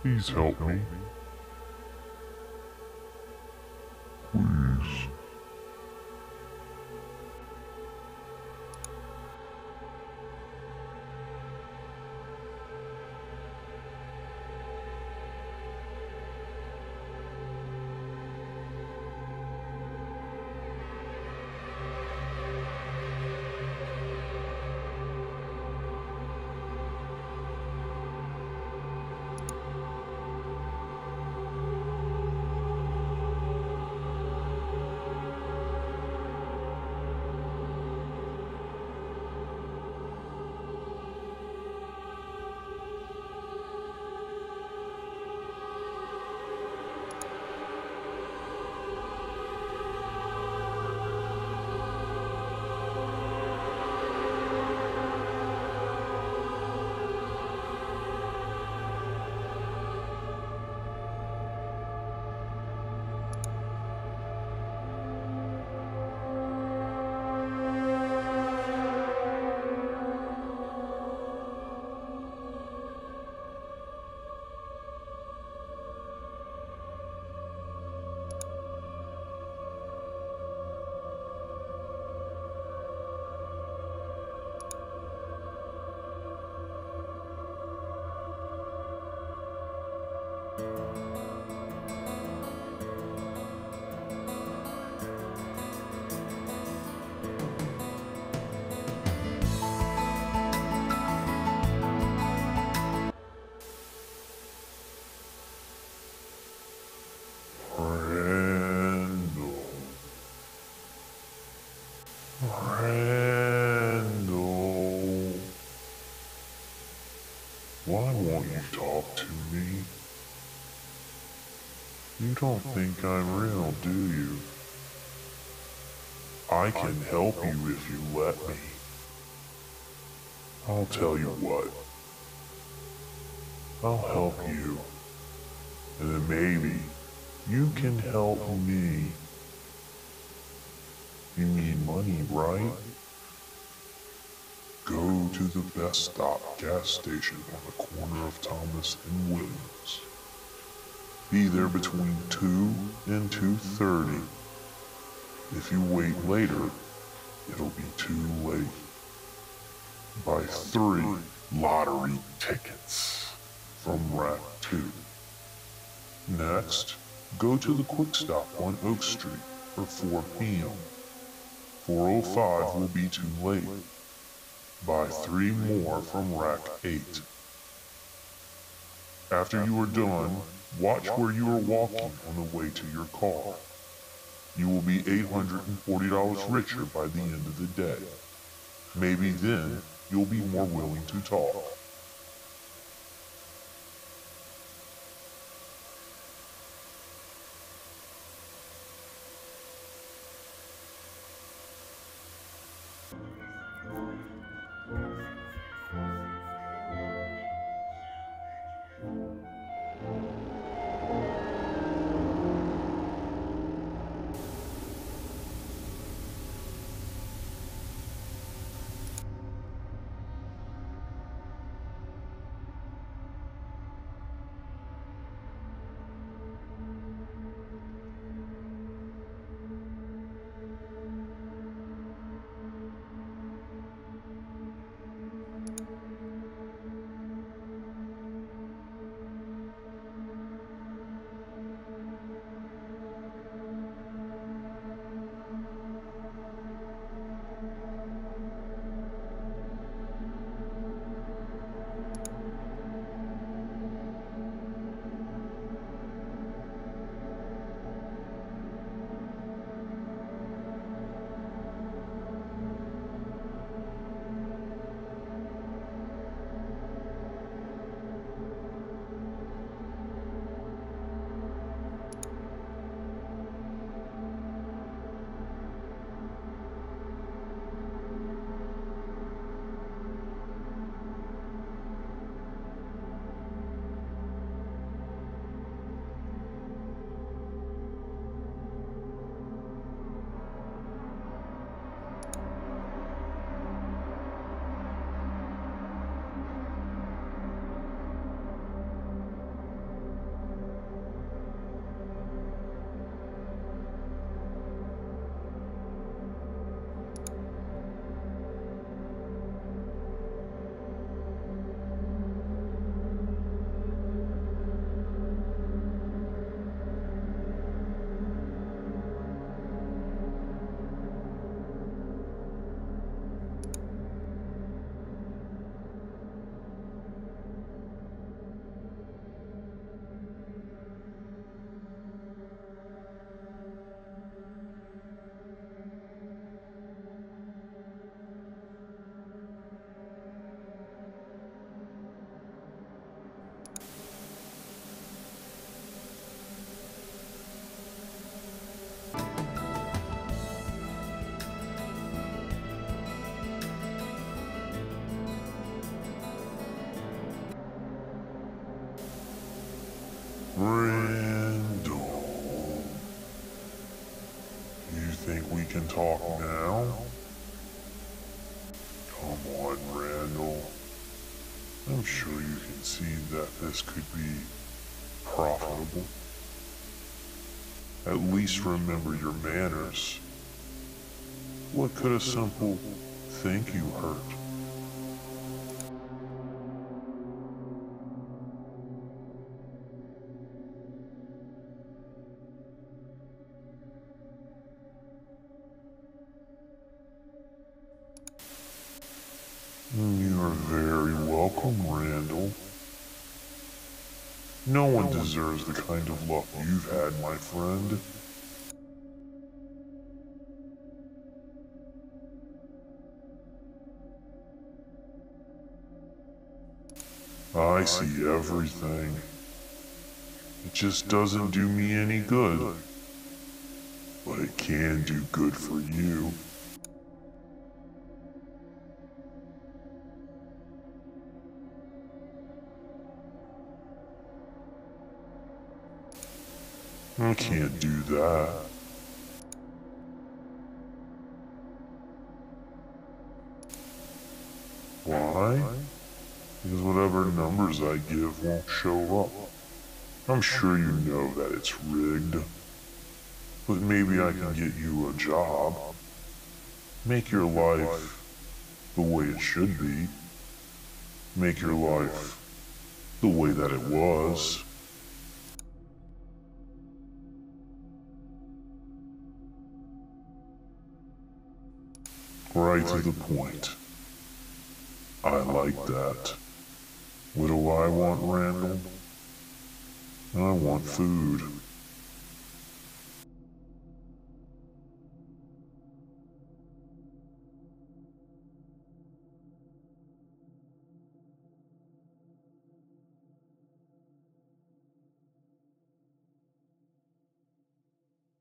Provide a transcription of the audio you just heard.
Please help me. Please. Randall. Randall. Why won't you talk to me? You don't think I'm real, do you? I can help you if you let me. I'll tell you what. I'll help you. And then maybe you can help me. You need money, right? Go to the Best Stop gas station on the corner of Thomas and Williams. Be there between 2 and 2:30. If you wait later, it'll be too late. Buy 3 lottery tickets from Rack 2. Next, go to the Quick Stop on Oak Street for 4 p.m. 4:05 will be too late. Buy 3 more from Rack 8. After you are done, watch where you are walking on the way to your car. You will be $840 richer by the end of the day. Maybe then you'll be more willing to talk. talk now? Come on, Randall. I'm sure you can see that this could be profitable. At least remember your manners. What could a simple thank you hurt? You are very welcome, Randall. No one deserves the kind of luck you've had, my friend. I see everything. It just doesn't do me any good. But it can do good for you. I can't do that. Why? Because whatever numbers I give won't show up. I'm sure you know that it's rigged. But maybe I can get you a job. Make your life the way it should be. Make your life the way that it was. Right to the point. I like that. What do I want, Randall? I want food.